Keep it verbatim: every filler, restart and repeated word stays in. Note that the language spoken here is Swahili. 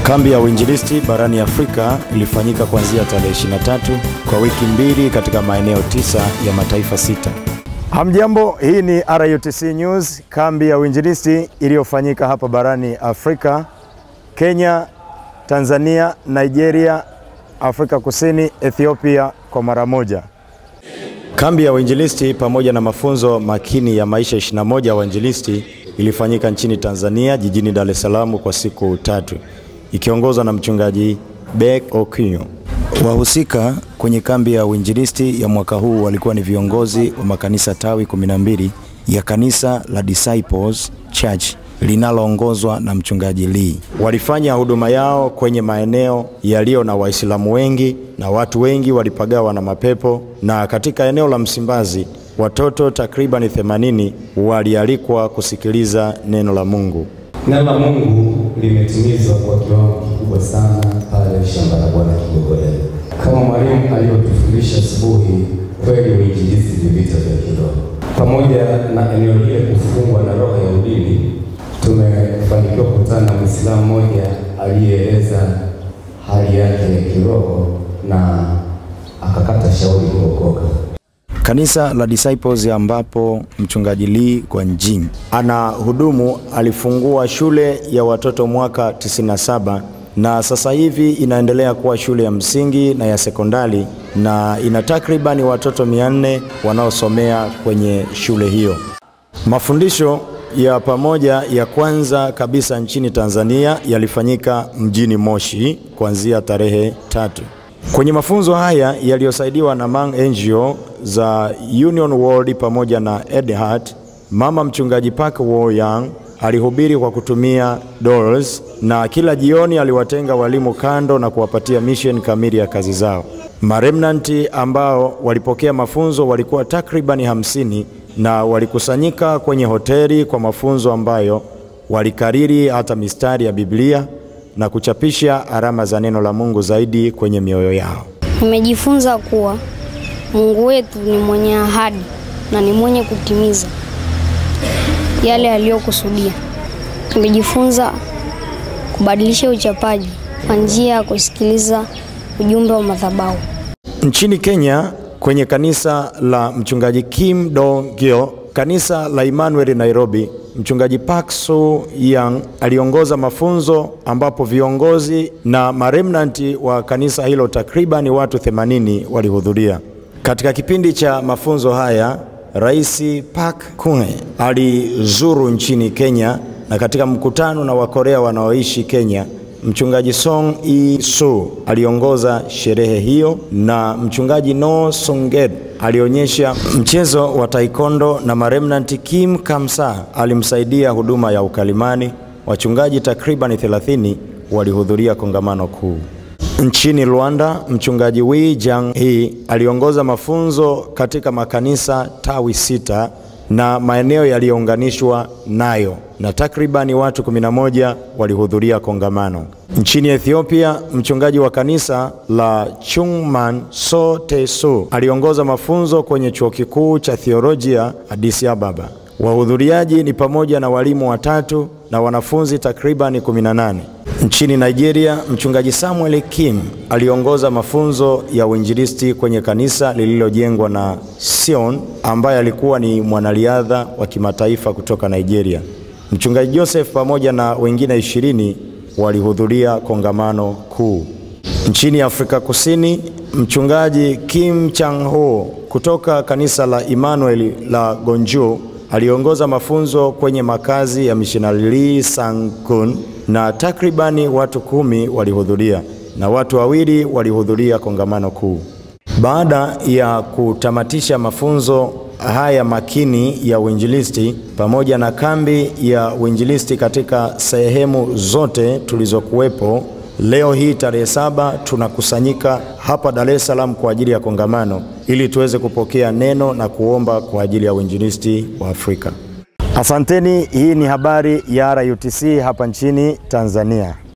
Kambi ya uinjilisti barani Afrika ilifanyika kuanzia tarehe ishirini na tatu kwa wiki mbili katika maeneo tisa ya mataifa sita. Hamjambo, hii ni R U T C News. Kambi ya uinjilisti iliyofanyika hapa barani Afrika, Kenya, Tanzania, Nigeria, Afrika Kusini, Ethiopia kwa mara moja. Kambi ya uinjilisti pamoja na mafunzo makini ya maisha ishirini na moja ya uinjilisti ilifanyika nchini Tanzania, jijini Dar es Salaam kwa siku tatu, ikiongozwa na mchungaji Beck Okinyo. Wahusika kwenye kambi ya uinjilisti ya mwaka huu walikuwa ni viongozi wa makanisa tawi kumi na mbili ya kanisa la Disciples Church linaloongozwa na mchungaji Lee. Walifanya huduma yao kwenye maeneo yaliyo na Waislamu wengi na watu wengi walipagawa na mapepo, na katika eneo la Msimbazi watoto takriban themanini walialikwa kusikiliza neno la Mungu. Neno la Mungu limetimizwa kwa kiwango kikubwa sana pale shamba la Bwana Kigogoleni. Kama mwalimu aliyotufundisha asubuhi, kweli uinjilisti ni vita vya kiroho. Pamoja na eneo hili kufungwa na roho ya udini, tumefanikiwa kukutana na Muislamu mmoja aliyeeleza hali yake ya kiroho na akakata shauri kuokoka. Kanisa la Disciples ambapo mchungaji Lee Gwanjing ana hudumu alifungua shule ya watoto mwaka tisini na saba na sasa hivi inaendelea kuwa shule ya msingi na ya sekondari, na ina takribani watoto mia nne wanaosomea kwenye shule hiyo. Mafundisho ya pamoja ya kwanza kabisa nchini Tanzania yalifanyika mjini Moshi kuanzia tarehe tatu. Kwenye mafunzo haya yaliyosaidiwa na Mang N G O za Union World pamoja na Edheart, mama mchungaji Park Wo-Young alihubiri kwa kutumia dolls, na kila jioni aliwatenga walimu kando na kuwapatia mission kamili ya kazi zao. Maremnanti ambao walipokea mafunzo walikuwa takribani hamsini na walikusanyika kwenye hoteli kwa mafunzo ambayo walikariri hata mistari ya Biblia na kuchapisha alama za neno la Mungu zaidi kwenye mioyo yao. Nimejifunza kuwa Mungu wetu ni mwenye ahadi na ni mwenye kutimiza yale aliyokusudia. Nimejifunza kubadilisha uchapaji kwa njia ya kusikiliza ujumbe wa madhabahu. Nchini Kenya, kwenye kanisa la mchungaji Kim Do-gyo, kanisa la Emmanuel Nairobi, mchungaji Park So-young aliongoza mafunzo ambapo viongozi na maremnanti wa kanisa hilo takriban watu themanini walihudhuria. Katika kipindi cha mafunzo haya, Rais Park Geun-hye alizuru nchini Kenya, na katika mkutano na Wakorea wanaoishi Kenya, mchungaji Song Yi-soo aliongoza sherehe hiyo, na mchungaji No Song-get alionyesha mchezo wa taekwondo, na maremnanti Kim Kamsa alimsaidia huduma ya ukalimani. Wachungaji takriban thelathini walihudhuria kongamano kuu. Nchini Rwanda, mchungaji Wee Jang-hee aliongoza mafunzo katika makanisa tawi sita na maeneo yaliyounganishwa nayo, na takribani watu kumi na moja walihudhuria kongamano. Nchini Ethiopia, mchungaji wa kanisa la Chungman So Teso aliongoza mafunzo kwenye chuo kikuu cha theolojia Addis Ababa. Wahudhuriaji ni pamoja na walimu watatu na wanafunzi takribani kumi na nane. Nchini Nigeria, mchungaji Samuel Kim aliongoza mafunzo ya uinjilisti kwenye kanisa lililojengwa na Sion, ambaye alikuwa ni mwanariadha wa kimataifa kutoka Nigeria. Mchungaji Joseph pamoja na wengine ishirini walihudhuria kongamano kuu. Nchini Afrika Kusini, mchungaji Kim Chang-ho kutoka kanisa la Emmanuel la Gonjo aliongoza mafunzo kwenye makazi ya missionary Lee Sang-kun, na takribani watu kumi walihudhuria na watu wawili walihudhuria kongamano kuu. Baada ya kutamatisha mafunzo haya makini ya uinjilisti pamoja na kambi ya uinjilisti katika sehemu zote tulizokuwepo, leo hii tarehe saba tunakusanyika hapa Dar es Salaam kwa ajili ya kongamano ili tuweze kupokea neno na kuomba kwa ajili ya uinjilisti wa Afrika. Asanteni. Hii ni habari ya R U T C hapa nchini Tanzania.